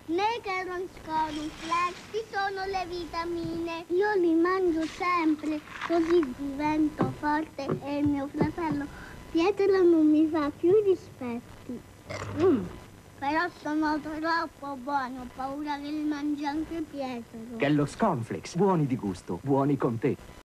né cornflakes, ci sono le vitamine. Io li mangio sempre, così divento forte e il mio fratello Pietro non mi fa più rispetti. Però sono troppo buoni, ho paura che li mangi anche Pietro. Kellogg's Cornflakes, buoni di gusto, buoni con te.